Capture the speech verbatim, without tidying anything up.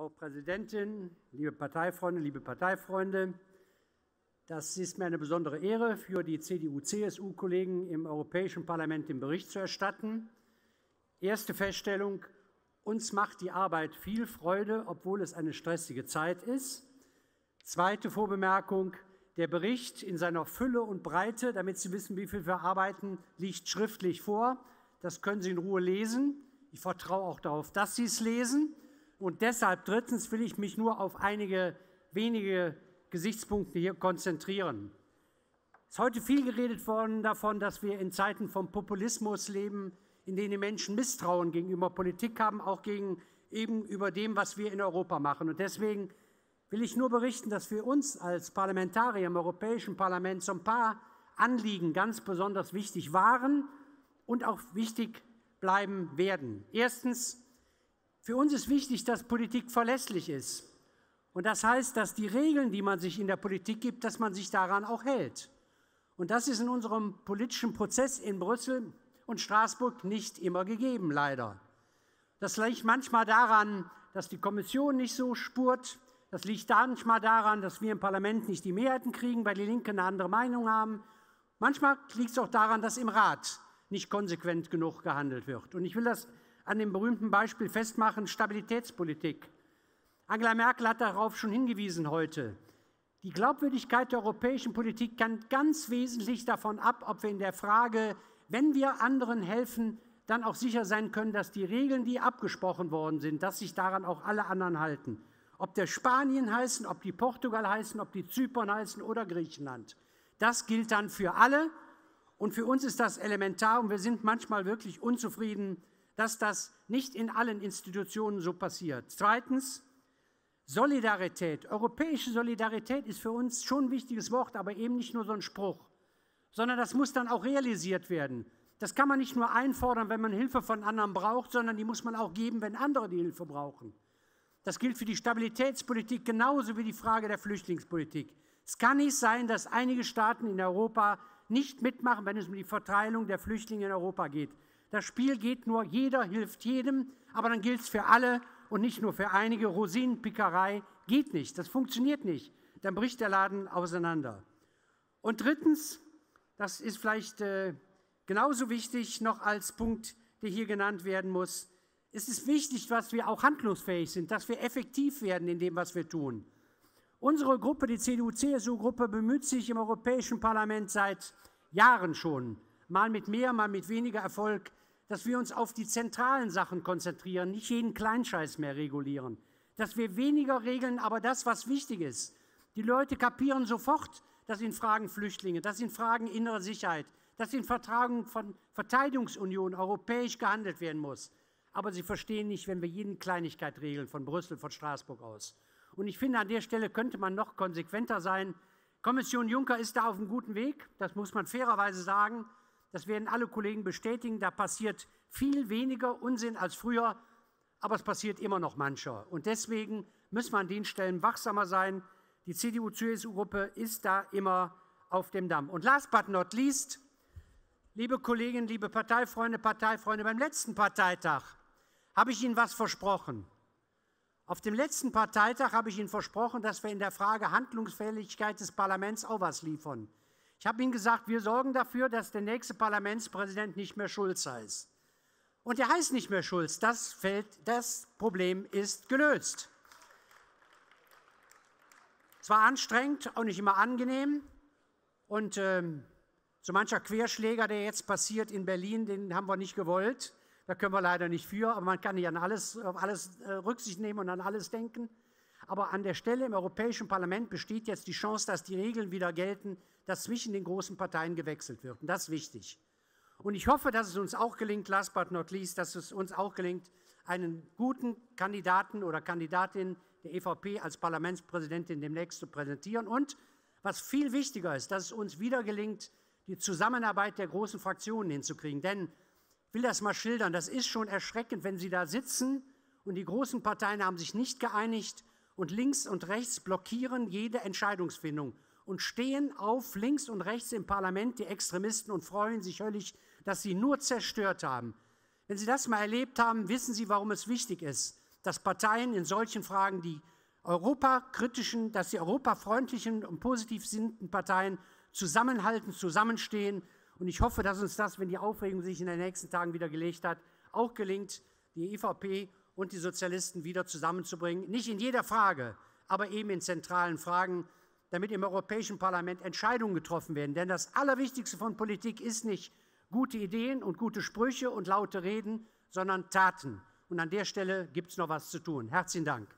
Frau Präsidentin, liebe Parteifreunde, liebe Parteifreunde! Das ist mir eine besondere Ehre, für die C D U C S U-Kollegen im Europäischen Parlament den Bericht zu erstatten. Erste Feststellung: Uns macht die Arbeit viel Freude, obwohl es eine stressige Zeit ist. Zweite Vorbemerkung: Der Bericht in seiner Fülle und Breite, damit Sie wissen, wie viel wir arbeiten, liegt schriftlich vor. Das können Sie in Ruhe lesen. Ich vertraue auch darauf, dass Sie es lesen. Und deshalb drittens will ich mich nur auf einige wenige Gesichtspunkte hier konzentrieren. Es ist heute viel geredet worden davon, dass wir in Zeiten von Populismus leben, in denen die Menschen Misstrauen gegenüber Politik haben, auch gegenüber dem, was wir in Europa machen. Und deswegen will ich nur berichten, dass für uns als Parlamentarier im Europäischen Parlament so ein paar Anliegen ganz besonders wichtig waren und auch wichtig bleiben werden. Erstens: Für uns ist wichtig, dass Politik verlässlich ist. Und das heißt, dass die Regeln, die man sich in der Politik gibt, dass man sich daran auch hält. Und das ist in unserem politischen Prozess in Brüssel und Straßburg nicht immer gegeben, leider. Das liegt manchmal daran, dass die Kommission nicht so spurt. Das liegt manchmal daran, dass wir im Parlament nicht die Mehrheiten kriegen, weil die Linken eine andere Meinung haben. Manchmal liegt es auch daran, dass im Rat nicht konsequent genug gehandelt wird. Und ich will das an dem berühmten Beispiel festmachen: Stabilitätspolitik. Angela Merkel hat darauf schon hingewiesen heute. Die Glaubwürdigkeit der europäischen Politik hängt ganz wesentlich davon ab, ob wir in der Frage, wenn wir anderen helfen, dann auch sicher sein können, dass die Regeln, die abgesprochen worden sind, dass sich daran auch alle anderen halten. Ob der Spanien heißen, ob die Portugal heißen, ob die Zypern heißen oder Griechenland. Das gilt dann für alle. Und für uns ist das elementar. Und wir sind manchmal wirklich unzufrieden, dass das nicht in allen Institutionen so passiert. Zweitens: Solidarität. Europäische Solidarität ist für uns schon ein wichtiges Wort, aber eben nicht nur so ein Spruch, sondern das muss dann auch realisiert werden. Das kann man nicht nur einfordern, wenn man Hilfe von anderen braucht, sondern die muss man auch geben, wenn andere die Hilfe brauchen. Das gilt für die Stabilitätspolitik genauso wie die Frage der Flüchtlingspolitik. Es kann nicht sein, dass einige Staaten in Europa nicht mitmachen, wenn es um die Verteilung der Flüchtlinge in Europa geht. Das Spiel geht nur, jeder hilft jedem, aber dann gilt es für alle und nicht nur für einige. Rosinenpickerei geht nicht, das funktioniert nicht. Dann bricht der Laden auseinander. Und drittens, das ist vielleicht äh, genauso wichtig noch als Punkt, der hier genannt werden muss: Es ist wichtig, dass wir auch handlungsfähig sind, dass wir effektiv werden in dem, was wir tun. Unsere Gruppe, die C D U C S U-Gruppe, bemüht sich im Europäischen Parlament seit Jahren schon, mal mit mehr, mal mit weniger Erfolg, dass wir uns auf die zentralen Sachen konzentrieren, nicht jeden Kleinscheiß mehr regulieren, dass wir weniger regeln, aber das, was wichtig ist. Die Leute kapieren sofort, dass in Fragen Flüchtlinge, dass in Fragen innere Sicherheit, dass in Fragen von Verteidigungsunion europäisch gehandelt werden muss. Aber sie verstehen nicht, wenn wir jede Kleinigkeit regeln, von Brüssel, von Straßburg aus. Und ich finde, an der Stelle könnte man noch konsequenter sein. Kommission Juncker ist da auf einem guten Weg, das muss man fairerweise sagen. Das werden alle Kollegen bestätigen. Da passiert viel weniger Unsinn als früher, aber es passiert immer noch mancher. Und deswegen müssen wir an den Stellen wachsamer sein. Die C D U C S U-Gruppe ist da immer auf dem Damm. Und last but not least, liebe Kolleginnen, liebe Parteifreunde, Parteifreunde, beim letzten Parteitag habe ich Ihnen etwas versprochen. Auf dem letzten Parteitag habe ich Ihnen versprochen, dass wir in der Frage Handlungsfähigkeit des Parlaments auch etwas liefern. Ich habe Ihnen gesagt, wir sorgen dafür, dass der nächste Parlamentspräsident nicht mehr Schulz heißt. Und er heißt nicht mehr Schulz. Das, fällt, das Problem ist gelöst. Es war anstrengend, auch nicht immer angenehm. Und ähm, so mancher Querschläger, der jetzt passiert in Berlin, den haben wir nicht gewollt. Da können wir leider nicht für, aber man kann nicht an alles, auf alles äh, Rücksicht nehmen und an alles denken. Aber an der Stelle im Europäischen Parlament besteht jetzt die Chance, dass die Regeln wieder gelten, dass zwischen den großen Parteien gewechselt wird. Und das ist wichtig. Und ich hoffe, dass es uns auch gelingt, last but not least, dass es uns auch gelingt, einen guten Kandidaten oder Kandidatin der E V P als Parlamentspräsidentin demnächst zu präsentieren. Und was viel wichtiger ist, dass es uns wieder gelingt, die Zusammenarbeit der großen Fraktionen hinzukriegen. Denn ich will das mal schildern, das ist schon erschreckend, wenn Sie da sitzen und die großen Parteien haben sich nicht geeinigt und links und rechts blockieren jede Entscheidungsfindung und stehen auf links und rechts im Parlament die Extremisten und freuen sich höllisch, dass sie nur zerstört haben. Wenn Sie das mal erlebt haben, wissen Sie, warum es wichtig ist, dass Parteien in solchen Fragen die europakritischen, dass die europafreundlichen und positiv sinnenden Parteien zusammenhalten, zusammenstehen. Und ich hoffe, dass uns das, wenn die Aufregung sich in den nächsten Tagen wieder gelegt hat, auch gelingt, die E V P und die Sozialisten wieder zusammenzubringen. Nicht in jeder Frage, aber eben in zentralen Fragen, damit im Europäischen Parlament Entscheidungen getroffen werden. Denn das Allerwichtigste von Politik ist nicht gute Ideen und gute Sprüche und laute Reden, sondern Taten. Und an der Stelle gibt es noch was zu tun. Herzlichen Dank.